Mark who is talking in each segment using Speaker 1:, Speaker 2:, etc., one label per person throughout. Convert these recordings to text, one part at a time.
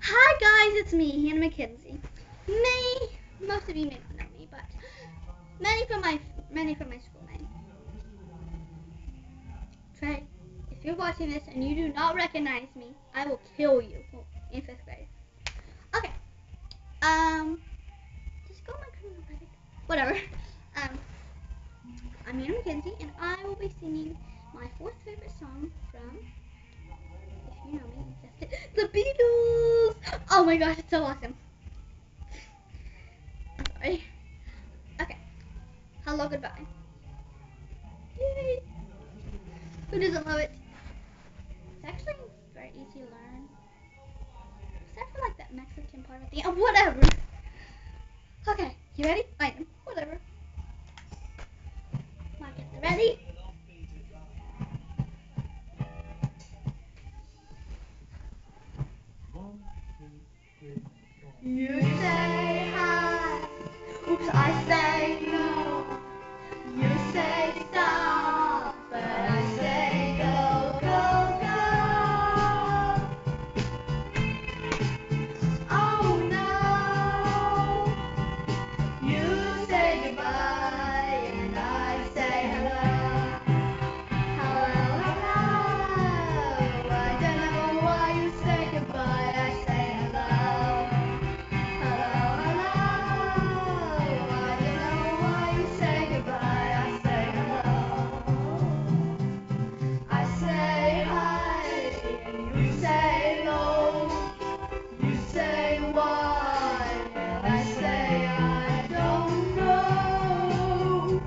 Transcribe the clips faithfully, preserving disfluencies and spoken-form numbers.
Speaker 1: Hi guys, it's me, Hannah McKenzie. Many, most of you may not know me, but many from my many from my school name. Trey, if you're watching this and you do not recognize me, I will kill you. Well, in fifth grade. Okay. Um, just go my criminal record. Whatever. Um, I'm Hannah McKenzie, and I will be singing my fourth favorite song from, if you know me, you guessed it, The Beatles. Oh my gosh, it's so awesome. I'm sorry. Okay. Hello, goodbye. Yay! Who doesn't love it? It's actually very easy to learn. Except for like that Mexican part at the end. Whatever. Okay, you ready? I am. Whatever. Mark it. Ready? You say hi. Oops, I say no. You say stop, but I say go, go, go. Oh no. You say goodbye and I say hello. Hello, hello. I don't know why you say goodbye, I say hello. Hello, hello. I don't know why you say goodbye, I say hello. I say hi and you say no. You say why and I say I don't know.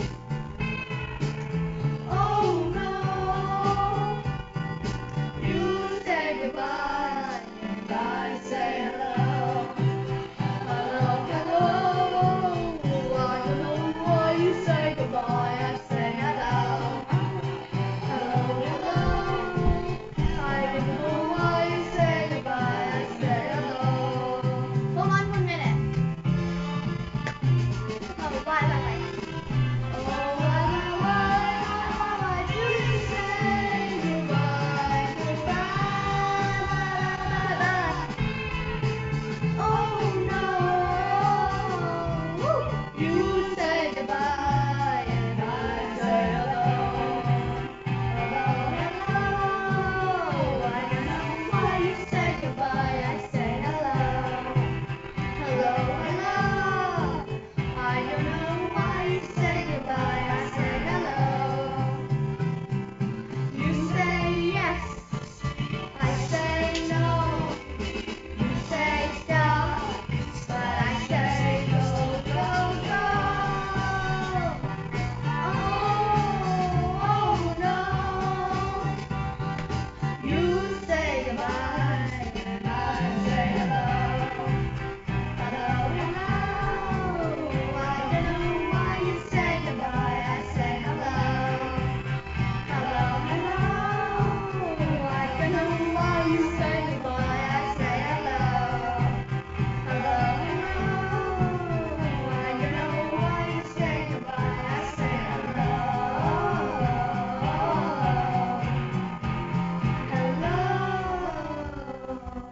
Speaker 1: Oh no. You say goodbye and I say hello. Hello, hello. I don't know why you say goodbye, I say hello. Hello, hello. I don't know why you say goodbye, I say hello. Hold on one minute. Oh, bye, bye, bye. Oh, why, why, why, why do you say goodbye, goodbye, bye, bye, bye. Oh no, you say goodbye and I say hello. Hello, hello. I don't know why you say goodbye, I say hello. Hello, hello. I don't know why you say goodbye, I say hello. You say yes, I say no. You say stop, but I say go, go, go. Oh, oh no. You say goodbye and I say hello. Hello, hello. I don't know why you say goodbye, I say hello. Hello, hello. I don't know why you say goodbye, I say hello. Hello, hello. I don't know why you say goodbye, I say hello. Hello.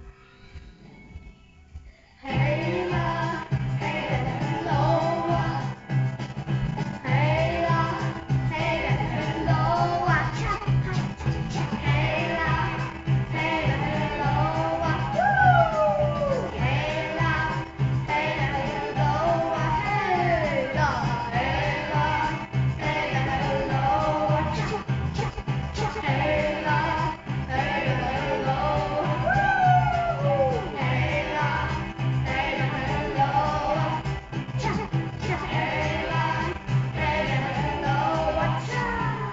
Speaker 1: Hey la, hey la, hello. Hey la, hey la, hello. Cha, cha, cha, cha. Hey la, hey la, hello. Woo! Hey la, hey la, hello. Hey la, hey la, hey la, hello. Cha, cha, cha. Hey la, hey la, hello. Woo! Hey la, hey la, hello. Cha, cha. Hey la, hey la, hello. Cha.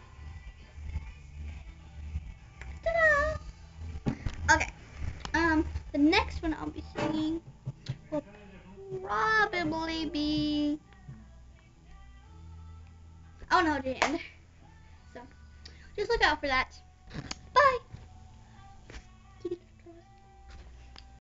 Speaker 1: Ta-da! Okay. Um, the next one I'll be singing will probably be. Oh no, the end. So just look out for that.